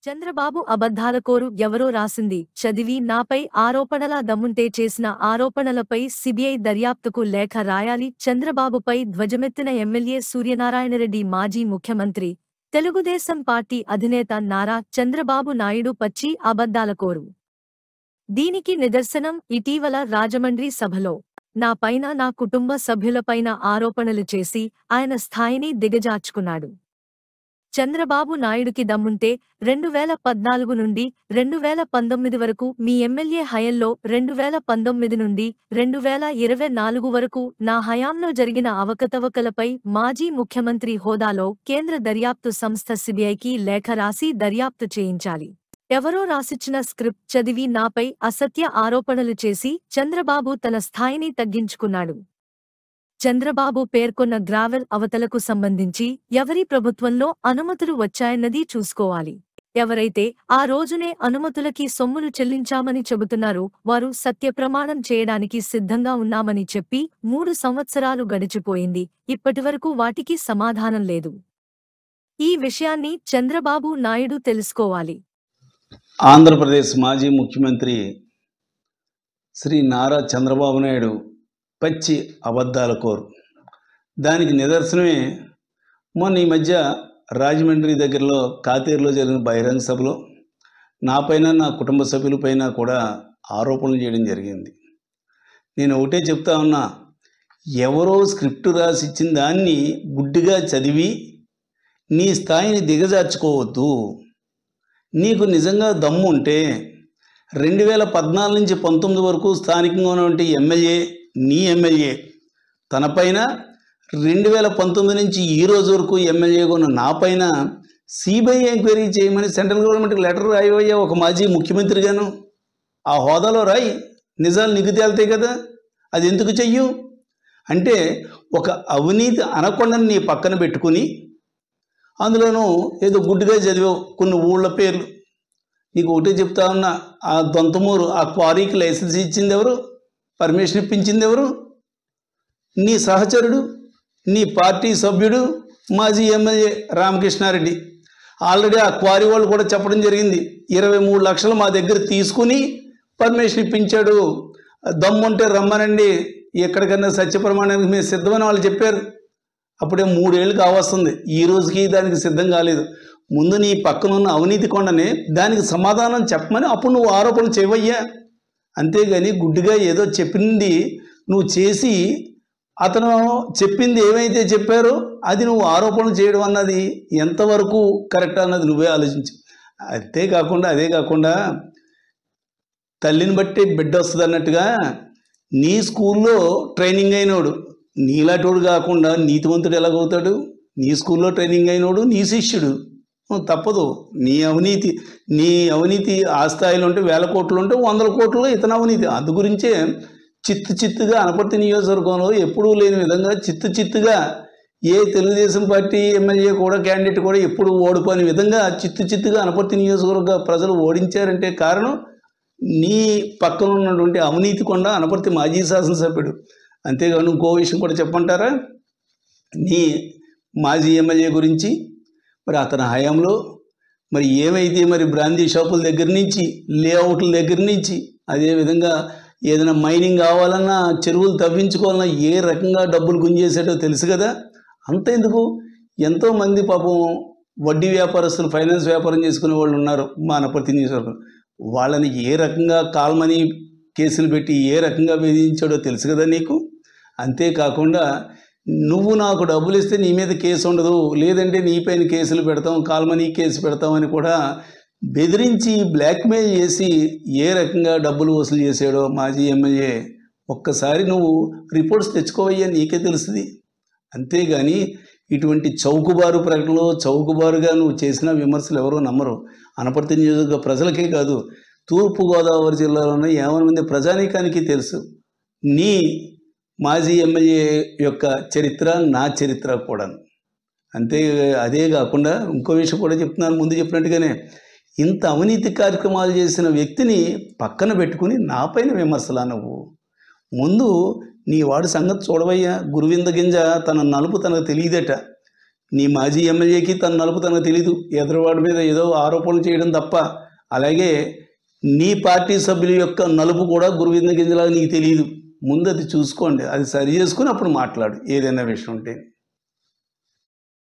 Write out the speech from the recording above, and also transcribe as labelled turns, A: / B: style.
A: చంద్రబాబు అబద్ధాలకోరు ఎవరో రాసింది చదివి నాపై ఆరోపణలా దమ్ముంటే చేసిన ఆరోపణలపై సిబిఐ దర్యాప్తుకు లేఖ రాయాలి. చంద్రబాబుపై ధ్వజమెత్తిన ఎమ్మెల్యే సూర్యనారాయణరెడ్డి మాజీ ముఖ్యమంత్రి, తెలుగుదేశం పార్టీ అధినేత నారా చంద్రబాబు నాయుడు పచ్చి అబద్ధాలకోరు. దీనికి నిదర్శనం ఇటీవల రాజమండ్రి సభలో నా పైన, నా కుటుంబ సభ్యులపైన ఆరోపణలు చేసి ఆయన స్థాయిని దిగజార్చుకున్నాడు. చంద్రబాబు నాయుడుకి దమ్ముంటే 2014 నుండి 2019 వరకు మీ ఎమ్మెల్యే హయంలో, 2019 నుండి 2024 వరకు నా హయాంలో జరిగిన అవకతవకలపై మాజీ ముఖ్యమంత్రి హోదాలో కేంద్ర దర్యాప్తు సంస్థ సిబిఐకి లేఖ రాసి దర్యాప్తు చేయించాలి. ఎవరో రాసిచ్చిన స్క్రిప్ట్ చదివి నాపై అసత్య ఆరోపణలు చేసి చంద్రబాబు తన స్థాయిని తగ్గించుకున్నాడు. చంద్రబాబు పేర్కొన్న గ్రావెల్ అవతలకు సంబంధించి ఎవరి ప్రభుత్వంలో అనుమతులు వచ్చాయన్నది చూసుకోవాలి. ఎవరైతే ఆ రోజునే అనుమతులకి సొమ్ములు చెల్లించామని చెబుతున్నారో వారు సత్యప్రమాణం చేయడానికి సిద్ధంగా ఉన్నామని చెప్పి 3 సంవత్సరాలు గడిచిపోయింది. ఇప్పటివరకు వాటికి సమాధానం లేదు. ఈ విషయాన్ని చంద్రబాబు నాయుడు తెలుసుకోవాలి.
B: ఆంధ్రప్రదేశ్ మాజీ ముఖ్యమంత్రి శ్రీ నారా చంద్రబాబు నాయుడు పచ్చి అబద్ధాలకోరు. దానికి నిదర్శనమే మొన్న ఈ మధ్య రాజమండ్రి దగ్గరలో కాతేరులో జరిగిన బహిరంగ సభలో నాపైన, నా కుటుంబ సభ్యులపైన కూడా ఆరోపణలు చేయడం జరిగింది. నేను ఒకటే చెప్తా ఉన్నా, ఎవరో స్క్రిప్ట్ రాసి ఇచ్చిన దాన్ని గుడ్డిగా చదివి నీ స్థాయిని దిగజార్చుకోవద్దు. నీకు నిజంగా దమ్ము ఉంటే 2014 నుంచి 19 వరకు స్థానికంగా ఉన్నటువంటి ఎమ్మెల్యే, నీ ఎమ్మెల్యే తనపైన, 2019 నుంచి ఈ రోజు వరకు ఎమ్మెల్యేగా ఉన్న నాపైన సిబిఐ ఎంక్వైరీ చేయమని సెంట్రల్ గవర్నమెంట్కి లెటర్ రాయవయ్యా. ఒక మాజీ ముఖ్యమంత్రిగాను ఆ హోదాలో రాయి, నిజాలు నీకు తేలుతాయి కదా. అది ఎందుకు చెయ్యు అంటే, ఒక అవినీతి అనకొండని నీ పక్కన పెట్టుకుని అందులోనూ ఏదో గుడ్డుగా చదివావు కొన్ని ఊళ్ళ పేర్లు. నీకు ఒకటే చెప్తా ఉన్నా, ఆ దొంతమూరు ఆ క్వారీకి లైసెన్స్ ఇచ్చింది ఎవరు? పర్మిషన్ ఇప్పించింది ఎవరు? నీ సహచరుడు, నీ పార్టీ సభ్యుడు, మాజీ ఎమ్మెల్యే రామకృష్ణారెడ్డి. ఆల్రెడీ ఆ క్వారీ వాళ్ళు కూడా చెప్పడం జరిగింది, 23 లక్షలు మా దగ్గర తీసుకుని పర్మిషన్ ఇప్పించాడు. దమ్ముంటే రమ్మనండి, ఎక్కడికన్నా సత్యప్రమాణానికి మేము సిద్ధమని వాళ్ళు చెప్పారు. అప్పుడే 3 ఏళ్ళు కావస్తుంది, ఈ రోజుకి దానికి సిద్ధం కాలేదు. ముందు నీ పక్కనున్న అవినీతి కొండని దానికి సమాధానం చెప్పమని అప్పుడు నువ్వు ఆరోపణలు చేయవయ్యా. అంతేగాని గుడ్డిగా ఏదో చెప్పింది నువ్వు చేసి, అతను చెప్పింది ఏమైతే చెప్పారో అది నువ్వు ఆరోపణలు చేయడం అన్నది ఎంతవరకు కరెక్ట్ అన్నది నువ్వే ఆలోచించు. అదే కాకుండా తల్లిని బట్టి బిడ్డ వస్తుంది అన్నట్టుగా నీ స్కూల్లో ట్రైనింగ్ అయినోడు నీలాటోడు కాకుండా నీతివంతుడు ఎలాగవుతాడు? నీ స్కూల్లో ట్రైనింగ్ అయినోడు నీ శిష్యుడు. తప్పదు. నీ అవినీతి ఆ స్థాయిలో ఉంటే 1000 కోట్లు ఉంటే 100 కోట్లు ఇతని అవినీతి. అందు గురించే చిత్తుగా అనపర్తి నియోజకవర్గంలో ఎప్పుడూ లేని విధంగా చిత్తుగా ఏ తెలుగుదేశం పార్టీ ఎమ్మెల్యే కూడా, క్యాండిడేట్ కూడా ఎప్పుడు ఓడిపోని విధంగా చిత్తుగా అనపర్తి నియోజకవర్గ ప్రజలు ఓడించారంటే కారణం నీ పక్కన ఉన్నటువంటి అవినీతి కొండ అనపర్తి మాజీ శాసనసభ్యుడు. అంతేగాని ఇంకో విషయం కూడా చెప్పంటారా? నీ మాజీ ఎమ్మెల్యే గురించి మరి అతని హయాంలో మరి ఏమైతే మరి బ్రాందీ షాపుల దగ్గర నుంచి, లేఅవుట్ల దగ్గర నుంచి, అదేవిధంగా ఏదైనా మైనింగ్ కావాలన్నా, చెరువులు తవ్వించుకోవాలన్నా ఏ రకంగా డబ్బులు గుంజేసాడో తెలుసు కదా. అంత ఎందుకు, ఎంతోమంది పాపం వడ్డీ వ్యాపారస్తులు, ఫైనాన్స్ వ్యాపారం చేసుకునే వాళ్ళు ఉన్నారు మా అనపర్తి నియోజకవర్గం. వాళ్ళని ఏ రకంగా కాల్మనీ కేసులు పెట్టి ఏ రకంగా వేధించాడో తెలుసు కదా నీకు. అంతేకాకుండా నువ్వు నాకు డబ్బులు ఇస్తే నీ మీద కేసు ఉండదు, లేదంటే నీపైన కేసులు పెడతాం, కాల్మనీ కేసు పెడతామని కూడా బెదిరించి బ్లాక్మెయిల్ చేసి ఏ రకంగా డబ్బులు వసూలు చేసాడో మాజీ ఎమ్మెల్యే ఒక్కసారి నువ్వు రిపోర్ట్స్ తెచ్చుకోవయ్యా, నీకే తెలుస్తుంది. అంతేగాని ఇటువంటి చౌకబారు ప్రకటనలో చౌకబారుగా నువ్వు చేసిన విమర్శలు ఎవరో నమ్మరు. అనపర్తి నియోజకవర్గ ప్రజలకే కాదు, తూర్పుగోదావరి జిల్లాలోనే 50 మంది ప్రజానీకానికి తెలుసు నీ మాజీ ఎమ్మెల్యే యొక్క చరిత్ర, నా చరిత్ర కూడా. అదే కాకుండా ఇంకో విషయం కూడా చెప్తున్నాను, ముందు చెప్పినట్టుగానే ఇంత అవినీతి కార్యక్రమాలు చేసిన వ్యక్తిని పక్కన పెట్టుకుని నాపైన విమర్శలా నువ్వు? ముందు నీ వాడి సంగతి చూడవయ్యా. గురువింద గింజ తన నలుపు తనకు తెలియదట. నీ మాజీ ఎమ్మెల్యేకి తన నలుపు తనకు తెలీదు, ఎదురువాడి మీద ఏదో ఆరోపణలు చేయడం తప్ప. అలాగే నీ పార్టీ సభ్యుల యొక్క నలుపు కూడా గురువింద గింజలా నీకు తెలియదు. ముందు అది చూసుకోండి, అది సరి చేసుకుని అప్పుడు మాట్లాడు ఏదైనా విషయం ఉంటే.